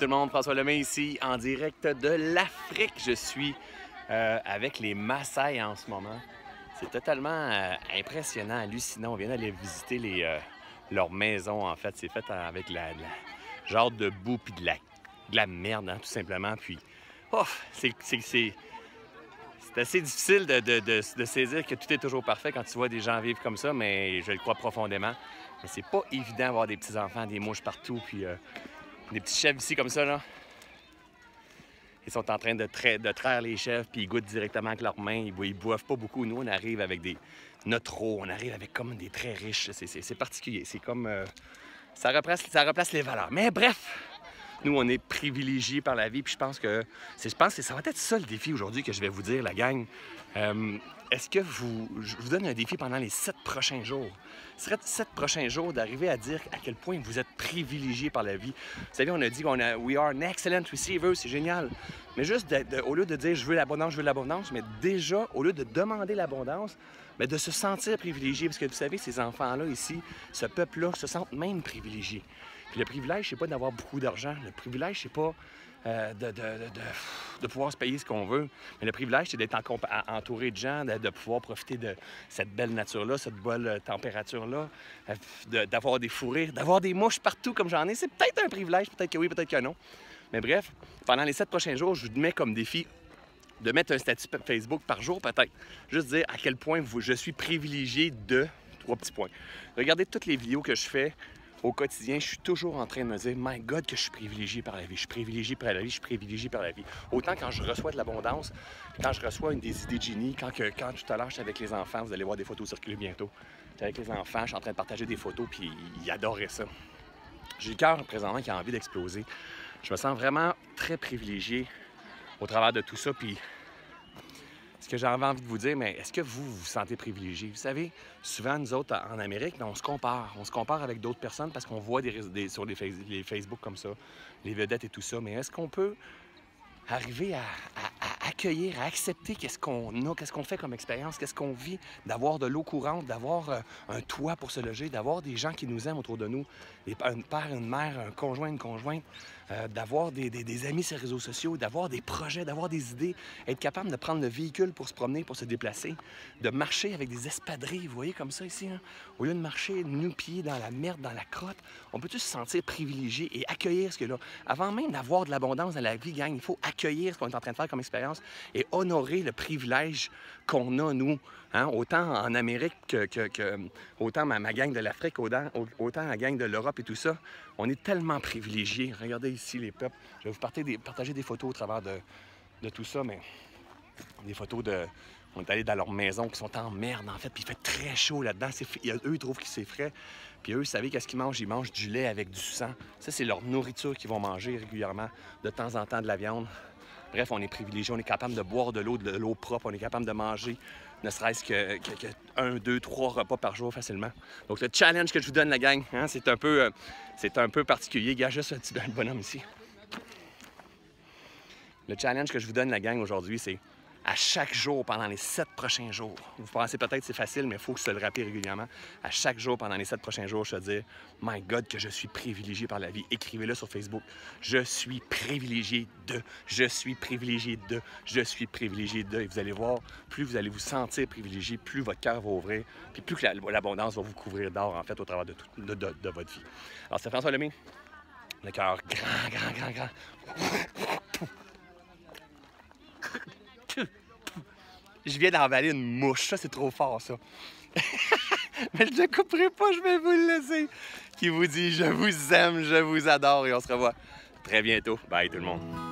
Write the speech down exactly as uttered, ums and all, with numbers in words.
le monde, François Lemay ici, en direct de l'Afrique. Je suis euh, avec les Maasai en ce moment. C'est totalement euh, impressionnant, hallucinant. On vient d'aller visiter les, euh, leur maison, en fait. C'est fait avec la, la genre de boue puis de la, de la merde, hein, tout simplement. Puis, oh, c'est assez difficile de, de, de, de saisir que tout est toujours parfait quand tu vois des gens vivre comme ça, mais je le crois profondément. Mais c'est pas évident d'avoir des petits-enfants, des mouches partout, puis euh, des petits chèvres ici comme ça, là. Ils sont en train de, tra de traire les chèvres, puis ils goûtent directement avec leurs mains. Ils, bo ils boivent pas beaucoup. Nous, on arrive avec des notre eau, on arrive avec comme des traits riches. C'est particulier. C'est comme... Euh, ça, replace, ça replace les valeurs. Mais bref, nous, on est privilégiés par la vie, puis je pense que, je pense que ça va être ça le défi aujourd'hui que je vais vous dire, la gang. Euh, Est-ce que vous... Je vous donne un défi pendant les sept prochains jours. Ce serait sept prochains jours d'arriver à dire à quel point vous êtes privilégié par la vie. Vous savez, on a dit qu'on a « We are an excellent receiver », c'est génial. Mais juste, de, de, au lieu de dire « Je veux l'abondance, je veux l'abondance », mais déjà, au lieu de demander l'abondance, mais de se sentir privilégié. Parce que vous savez, ces enfants-là ici, ce peuple-là, se sentent même privilégiés. Puis le privilège, c'est pas d'avoir beaucoup d'argent. Le privilège, c'est pas euh, de, de, de, de, de pouvoir se payer ce qu'on veut. Mais le privilège, c'est d'être entouré de gens, de, de pouvoir profiter de cette belle nature-là, cette belle température-là, euh, d'avoir des fous rires, d'avoir des mouches partout comme j'en ai. C'est peut-être un privilège, peut-être que oui, peut-être que non. Mais bref, pendant les sept prochains jours, je vous mets comme défi de mettre un statut Facebook par jour, peut-être. Juste dire à quel point vous, je suis privilégié de trois petits points. Regardez toutes les vidéos que je fais au quotidien, je suis toujours en train de me dire « My God, que je suis privilégié par la vie, je suis privilégié par la vie, je suis privilégié par la vie. » Autant quand je reçois de l'abondance, quand je reçois une des idées de génie, quand, que, quand tout à l'heure, j'étais avec les enfants, vous allez voir des photos circuler bientôt. J'étais avec les enfants, je suis en train de partager des photos, puis ils adoraient ça. J'ai le cœur présentement qui a envie d'exploser. Je me sens vraiment très privilégié au travers de tout ça, puis ce que j'avais envie de vous dire, mais est-ce que vous vous sentez privilégié? Vous savez, souvent, nous autres, en Amérique, on se compare. On se compare avec d'autres personnes parce qu'on voit des, des, sur les, face, les Facebook comme ça, les vedettes et tout ça. Mais est-ce qu'on peut arriver à, à, à accueillir, à accepter qu'est-ce qu'on a, qu'est-ce qu'on fait comme expérience, qu'est-ce qu'on vit, d'avoir de l'eau courante, d'avoir euh, un toit pour se loger, d'avoir des gens qui nous aiment autour de nous, des, un père, une mère, un conjoint, une conjointe, euh, d'avoir des, des, des amis sur les réseaux sociaux, d'avoir des projets, d'avoir des idées, être capable de prendre le véhicule pour se promener, pour se déplacer, de marcher avec des espadrilles, vous voyez comme ça ici, hein? Au lieu de marcher nu-pieds dans la merde, dans la crotte, on peut-tu se sentir privilégié et accueillir ce que là. Avant même d'avoir de l'abondance dans la vie, gang, il faut accueillir ce qu'on est en train de faire comme expérience et honorer le privilège qu'on a, nous, hein? Autant en Amérique que, que, que autant ma, ma gang de l'Afrique, autant, autant la gang de l'Europe et tout ça. On est tellement privilégiés. Regardez ici les peuples. Je vais vous partager des, partager des photos au travers de, de tout ça, mais des photos de... On est allé dans leur maison qui sont en merde, en fait, puis il fait très chaud là-dedans. Eux, ils trouvent que c'est frais. Puis eux, vous savez qu'est-ce qu'ils mangent? Ils mangent du lait avec du sang. Ça, c'est leur nourriture qu'ils vont manger régulièrement, de temps en temps de la viande. Bref, on est privilégiés, on est capable de boire de l'eau, de l'eau propre, on est capable de manger ne serait-ce que, que, que un, deux, trois repas par jour facilement. Donc le challenge que je vous donne, la gang, hein, c'est un peu, euh, c'est un peu particulier. Gars, juste un petit bonhomme ici. Le challenge que je vous donne, la gang, aujourd'hui, c'est à chaque jour, pendant les sept prochains jours. Vous pensez peut-être que c'est facile, mais il faut que se le rappeler régulièrement. À chaque jour, pendant les sept prochains jours, je te dis « My God, que je suis privilégié par la vie. » Écrivez-le sur Facebook. Je suis privilégié de, je suis privilégié de, je suis privilégié de. Et vous allez voir, plus vous allez vous sentir privilégié, plus votre cœur va ouvrir, puis plus que l'abondance va vous couvrir d'or, en fait, au travers de, tout, de, de, de votre vie. Alors, c'est François Lemay. Le cœur grand, grand, grand, grand. Je viens d'emballer une mouche, ça c'est trop fort ça. Mais je ne le couperai pas, je vais vous le laisser. Qui vous dit je vous aime, je vous adore et on se revoit très bientôt. Bye tout le monde.